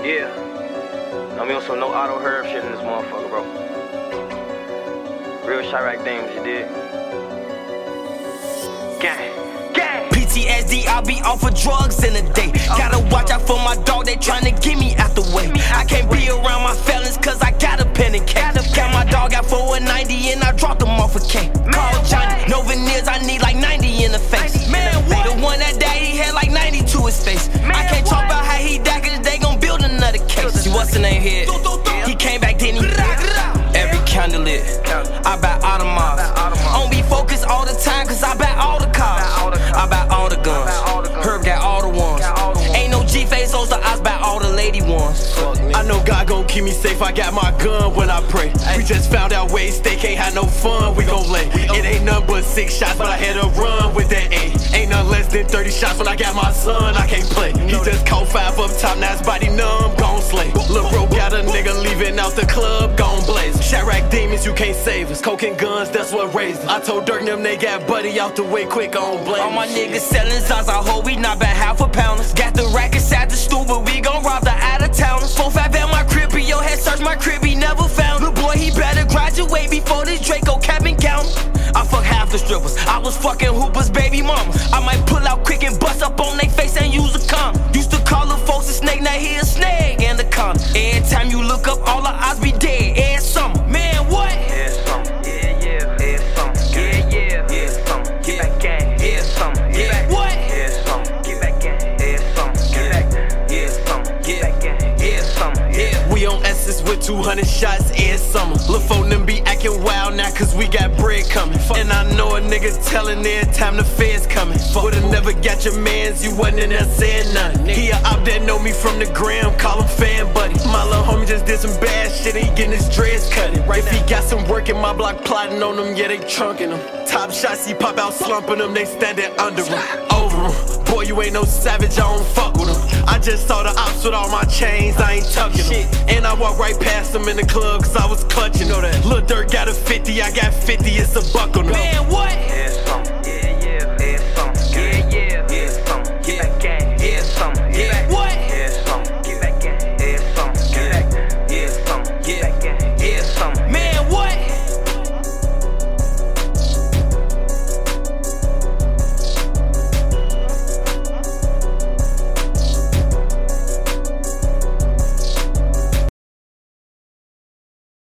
Yeah. I'm on some no auto herb shit in this motherfucker, bro. Real Chirac Dames, you did. Gang. PTSD, I'll be off of drugs in a day. Gotta watch out for my dog, they tryna get me out the way. I can't be around my felons cause I got a pen and cake. Got my dog out for a 90 and I dropped him off a K. Call Johnny, no veneers, I need like 90 in the face. Man, what? The one that died, he had like 90 to his face. I can't talk about how he died cause they gon' build another case. See what's the name here? He came back, didn't he? Every candle lit, I buy Audemars. I don't be focused all the time cause I buy all the cars. I buy all the guns, Herb got all the ones. Ain't no G-Face, so I buy all the lady ones. I know God gon' keep me safe, I got my gun when I pray. We just found out ways they can't have no fun, we gon' lay. It ain't nothing but 6 shots, but I had to run with that A. Ain't nothing less than 30 shots when I got my son, I can't play. He just caught 5 up top, now his body numb, gon' slay. Lil' bro got a nigga leaving out the club, gon' blaze. Chirac demons, you can't save us. Coke and guns, that's what raised us. I told Dirk them they got buddy out the way quick, on blame. All my niggas selling Zaza, I hope we not about half a pounders. Got the rack inside the stool, but we gon' rob the out-of-towners. 4-5 at my crib, yo had searched my crib, he never found him. Lil' boy, he better graduate before this Draco cap and count him. I fuck half the strippers, I was fucking Hooper's baby mama. I might pull out quick and bust up on they face and use a condom. Used to call the folks a snake, now he a snake and a condom. Every time you look up, all our eyes be dead, every summer. Man, what? Yeah, something. Yeah, something. Yeah, something. Get back gang. Yeah, something. Get back. What? Yeah, something. Get back gang. Yeah, something. Get back. Yeah, something. Get back gang. Yeah, something. Yeah. We on S's with 200 shots every summer. Lil' folk them be acting wild now cause we got bread coming. And I know a nigga telling every time the feds coming. Would've never got your mans, you wasn't in there saying nothing. He a op that know me from the gram, call him fan buddy. My little homie just did some bad shit, he getting his dreads cut. If he got some work in my block plotting on them, yeah they trunking him. Top shots he pop out slumping them, they standing under him. Over him, boy you ain't no savage, I don't fuck with him. I just saw the ops with all my chains, I ain't tucking them. And I walked right past him in the club cause I was clutching. Lil' Durk got a 50, I got 50, it's a buck on him. Man, what? Yeah.